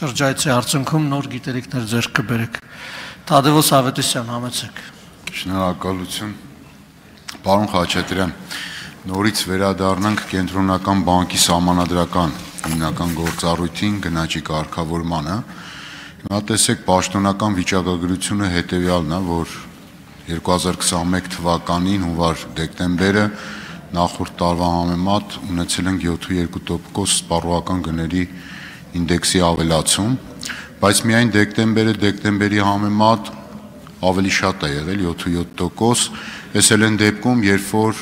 շրջայցի արդյունքում նոր գիտելիքներ ձեռք կբերեք։ Թադևոս Ավետիսյան, համեցեք։ Շնորհակալություն։ Պարոն Խաչատրյան, նորից վերադառնանք կենտրոնական բանկի սահմանադրական հիմնական գործառույթին գնաճի կարգավորմանը։ Հիմա տեսեք, պաշտոնական վիճակագրությունը հետևյալն է, որ 2021 թվականին հունվար դեկտեմբերը նախորդ տարվա համեմատ ունեցել ենք 7.2% սպառողական գների ինդեքսի ավելացում, բայց միայն դեկտեմբերի համեմատ ավելի շատ է եղել 7.7%, այս էլ են դեպքում, երբ որ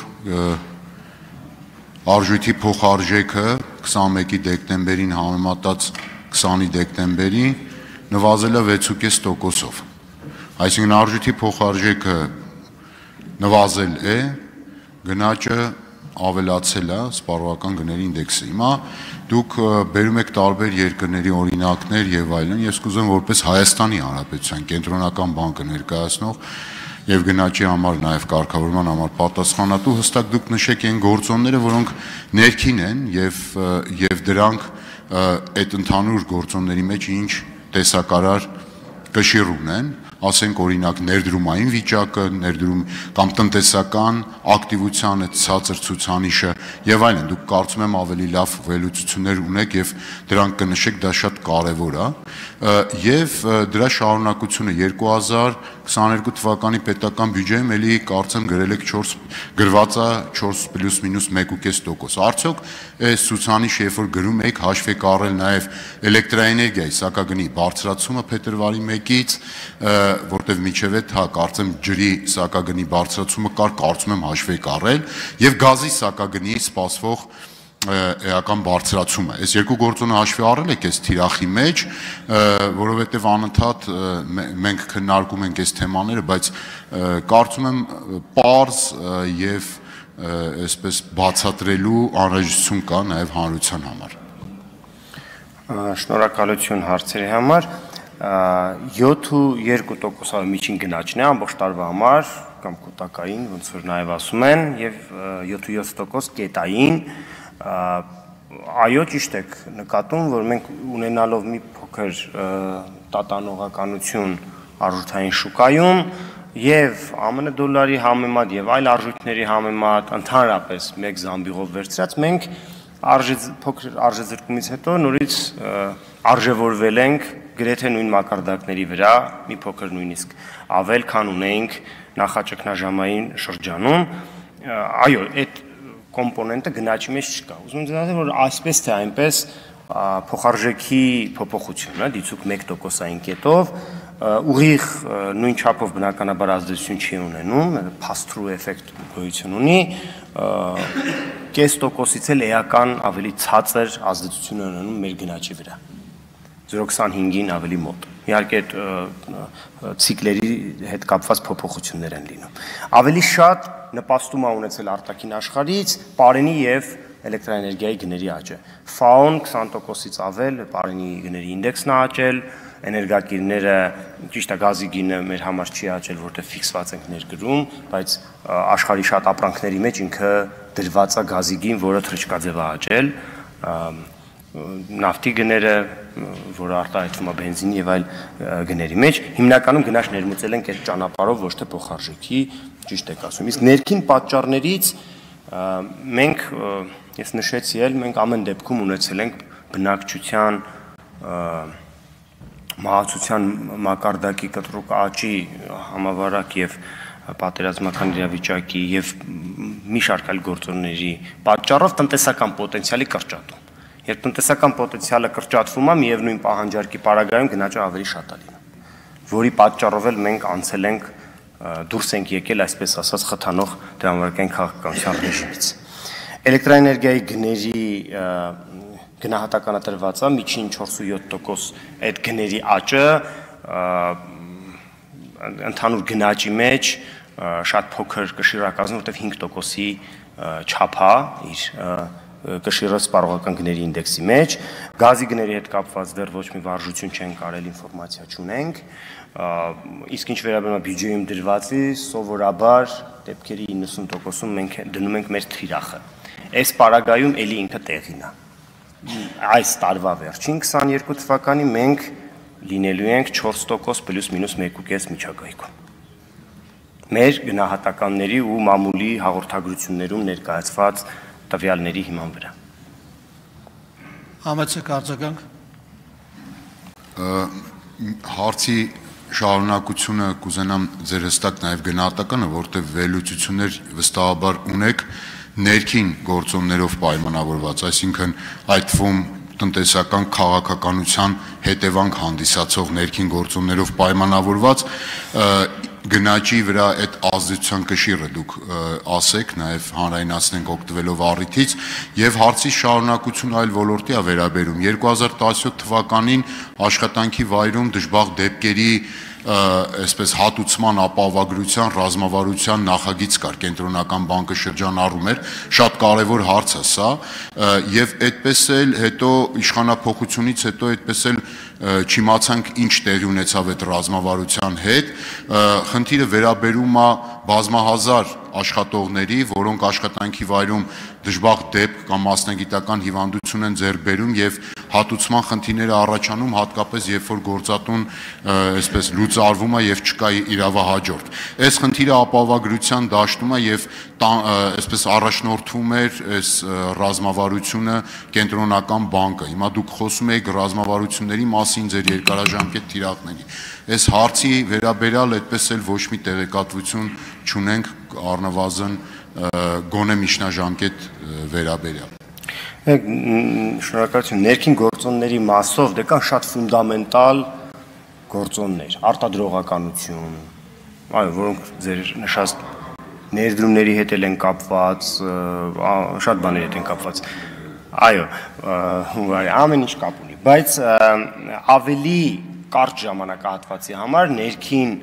արժույթի փոխարժեքը 21-ի դեկտեմբերին համեմատած 20-ի դեկտեմբերի նվազել է 6.5%-ով։ Այսինքն արժույթի փոխարժեքը նվազել է, գնաճը ավելացել է սպառողական գների ինդեքսը։ Հիմա դուք բերում եք տարբեր երկրների օրինակներ եւ այլն, ես կուզեմ որպես Հայաստանի Հանրապետության կենտրոնական բանկը ներկայացնող եւ գնաճի համար նաեւ կարգավորման համար պատասխանատու հստակ դուք նշեք այն գործոնները, որոնք ներքին են եւ դրանք այդ ընդհանուր գործոնների մեջ ինչ տեսակարար կշիռ ունեն, ասենք օրինակ ներդրումային վիճակը, կամ տնտեսական ակտիվության այդ ցածր ցուցանիշը եւ այլն, դուք կարծում եմ ավելի լավ վերլուծություններ ունեք եւ դրանք կնշեք, դա շատ կարեւոր է, եւ դրա շարունակությունը 2022 թվականի պետական բյուջեում էլի կարծեմ գրել եք գրված է 4+-1.5%։ Արդյոք այս ցուցանիշը երբ որ գրում եք հաշվի առել նաեւ էլեկտրաէներգիայի սակագնի բարձրացումը փետրվարի 1-ից, որտեվ միջև այդ կարծեմ ջրի սակագնի բարձրացումը կարծում եմ հաշվի առել եւ գազի սակագնի սպասվող էական բարձրացումը։ Այս երկու գործոնը հաշվի առել եք այս թիրախի մեջ, որովհետև անընդհատ մենք քննարկում ենք այս թեմաները, բայց կարծում եմ պարզ եւ այսպես բացատրելու անհրաժեշտություն կա նաեւ հանրության համար։ Շնորհակալություն հարցերի համար։ 7.2% միջին գնաճն է ամբողջ տարվա համար կամ կուտակային, ոնց որ նաեւ ասում են, եւ 7.7% կետային։ Այո, ճիշտ եք նկատում, որ մենք ունենալով մի փոքր տատանողականություն արժութային շուկայում եւ ԱՄՆ դոլարի համեմատ եւ այլ արժույթների համեմատ ընդհանրապես մեկ զամբյուղով վերցրած մենք փոքր արժեզրկումից հետո նորից արժևորվել ենք գրեթե նույն մակարդակների վրա, մի փոքր նույնիսկ ավել, քան ունեինք նախաճգնաժամային շրջանում։ Այո, այդ կոմպոնենտը գնաճի մեջ չկա։ Ուզում եմ ձեզ ասել, որ այսպես թե այնպես փոխարժեքի փոփոխությունը դիցուք 1%-ային կետով ուղիղ նույն չափով բնականաբար ազդեցություն չի ունենում, pass-through էֆեկտ գոյություն ունի, 0.5%-ից էլ էական ավելի ցածր ազդեցություն ունենում մեր գնաճի վրա, 0.25-ին ավելի մոտ։ Իհարկե ցիկլերի հետ կապված փոփոխություններ են լինում։ Ավելի շատ նպաստում է ունեցել արտաքին աշխարհից պարենի եւ էլեկտրաէներգիայի գների աճը։ Ֆաոն 20%-ից ավել պարենի գների ինդեքսն է աճել, էներգակիրները, ճիշտ է, գազի գինը մեր համար չի աճել, որտեղ ֆիքսված ենք ներգրում, բայց աշխարհի շատ ապրանքների մեջ ինքը դրված է գազի գին, որը թռչկաձև է աճել, նավթի գները, որը արտահայտվում է բենզինի եւ այլ գների մեջ, հիմնականում գնաճ ներմուծել ենք այդ ճանապարհով, ոչ թե փոխարժեքի, ճիշտ եք ասում։ Իսկ ներքին պատճառներից մենք, ես նշեցի էլ, մենք ամեն դեպքում ունեցել ենք բնակչության մահացության մակարդակի կտրուկ աճի համավարակ եւ պատերազմական իրավիճակի եւ մի շարք այլ գործոնների պատճառով տնտեսական պոտենցիալի կրճատում։ Երբ տնտեսական պոտենցիալը կրճատվում է, միևնույն պահանջարկի պարագայում գնաճը ավելի շատ է լինում, որի պատճառով էլ մենք անցել ենք դուրս ենք եկել, այսպես ասած, խթանող դրամարկային քաղաքականության ռեժիմից։ Էլեկտրաէներգիայի գների գնահատականատրված է միջին 4.7% այդ գների աճը ընդհանուր գնաճի մեջ շատ փոքր կշիռակազմ, որտեղ 5%-ի չափ է իր կշիռը սպառողական գների ինդեքսի մեջ, գազի գների հետ կապված դեռ ոչ մի վարժություն չենք կարել, ինֆորմացիա չունենք, իսկ ինչ վերաբերում է բյուջեում դրվածի, սովորաբար դեպքերի 90%-ում մենք դնում ենք մեր թիրախը։ Այս պարագայում էլի ինքը տեղին է։ այս տարվա վերջին 22 թվականի մենք լինելու ենք 4% պլյուս-մինուս 1.5 միջակայքում։ Մեր գնահատականների ու մամուլի հաղորդագրություններում ներկայացված տվյալների հիման վրա։ Համեցեք արձագանք։ Հարցի շարունակությունը կուզենամ ձեր հստակ նաև գնահատականը, որտեղ վերլուծություններ վստահաբար ունեք ներքին գործոններով պայմանավորված, այսինքն այդ թվում տնտեսական քաղաքականության հետևանք հանդիսացող ներքին գործոններով պայմանավորված գնաճի վրա այդ ազդեցության կշիռը դուք ասեք, նաև հանրայնացնենք օգտվելով առիթից, եւ հարցի շարունակություն այլ ոլորտի է վերաբերում 2017 թվականին աշխատանքի վայրում դժբախտ դեպքերի այսպես հատուցման ապահովագրության ռազմավարության նախագիծ կար, կենտրոնական բանկը շրջանառում էր, շատ կարևոր հարց է սա, եւ այդպես էլ հետո իշխանափոխությունից հետո այդպես էլ չիմացանք ինչ տեղի ունեցավ այդ ռազմավարության հետ, խնդիրը վերաբերում է բազմահազար աշխատողների, որոնք աշխատանքի վայրում դժբախտ դեպք կամ մասնագիտական հիվանդություն են ձեռք բերում եւ հատուցման խնդիրները առաջանում, հատկապես երբ որ գործատուն այսպես լուծարվում է եւ չկա իրավահաջորդ։ Այս խնդիրը ապահովագրության դաշտում է եւ այսպես առաջնորդվում էր այս ռազմավարությունը կենտրոնական բանկը։ Հիմա դուք խոսում եք ռազմավարությունների մասին ձեր երկարաժամկետ թիրախների։ Այս հարցի վերաբերյալ այդպես էլ ոչ մի տեղեկատվություն չունենք առնվազն գոնե միջնաժամկետ վերաբերյալ։ Շնորհակալություն, ներքին գործոնների մասով դե կան շատ ֆունդամենտալ գործոններ, արտադրողականություն, այո, որոնք ձեր նշած ներդրումների հետ են կապված, շատ բաների հետ են կապված։ Այո, ամեն ինչ կապ ունի, բայց ավելի կարճ ժամանակահատվածի համար ներքին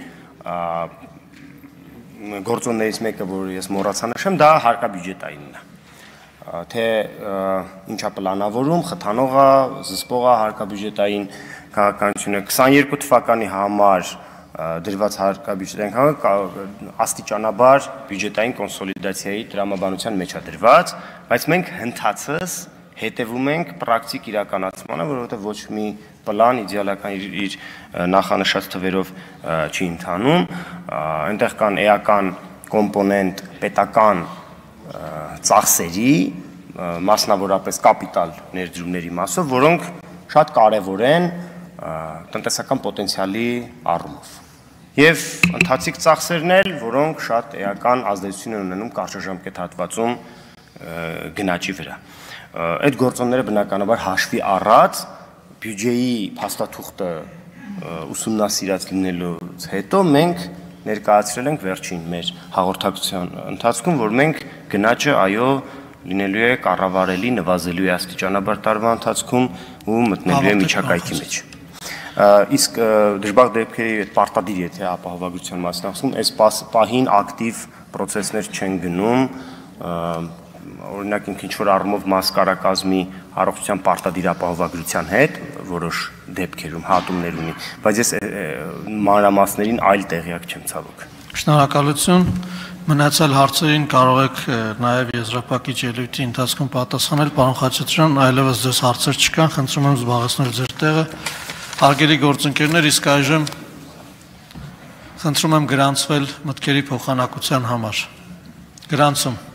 գործոններից մեկը, որ ես մոռացա նշեմ, դա հարկաբյուջետայինն է։ Թե ինչա պլանավորում, խթանողը, զսպողը հարկաբյուջետային քաղաքականությունը 22 թվականի համար դրված հարկաբյուջետային քաղաքականությունը աստիճանաբար բյուջետային կոնսոլիդացիայի տրամաբանության մեջ է դրված, բայց մենք հնդածս հետևում ենք պրակտիկ իրականացմանը, որովհետև ոչ մի պլան իդեալական իր նախանշած թվերով չի ընթանում, այնտեղ կան էական կոմպոնենտ պետական ծախսերի, մասնավորապես կապիտալ ներդրումների մասով, որոնք շատ կարևոր են տնտեսական պոտենցիալի առումով։ Եվ ընթացիկ ծախսերն էլ, որոնք շատ էական ազդեցություն են ունենում կարճաժամկետ հատվածում գնաճի վրա։ Այդ գործոնները բնականաբար հաշվի առած բյուջեի փաստաթուղթը ուսումնասիրած լինելուց հետո մենք ներկայացրել ենք վերջին մեր հաղորդակցության ընթացքում, որ մենք գնաճը այո լինելու է կառավարելի, նվազելու է աստիճանաբար տարվա ընթացքում ու մտնելու է միջակայքի մեջ։ Իսկ դժբախտ դեպքերի պարտադիր եթե ապահովագրության մասն ասում, այս պահին ակտիվ process-ներ չեն գնում, օրինակ ինչ-որ առումով մաս կարակազմի առողջության պարտադիր ապահովագրության հետ որոշ դեպքերում հատումներ ունի, բայց ես մանրամասներին այլ տեղյակ չեմ ցավոք։ Շնորհակալություն։ Մնացած հարցերին կարող եք նաև եզրափակիչ ելույթի ընթացքում պատասխանել, պարոն Խաչատրյան, այլևս ձեզ հարցեր չկան, խնդրում եմ զբաղեցնել ձեր տեղը։ Հարգելի գործընկերներ, իսկ այժմ խնդրում եմ գրանցվել մտքերի փոխանակության համար։ Գրանցում։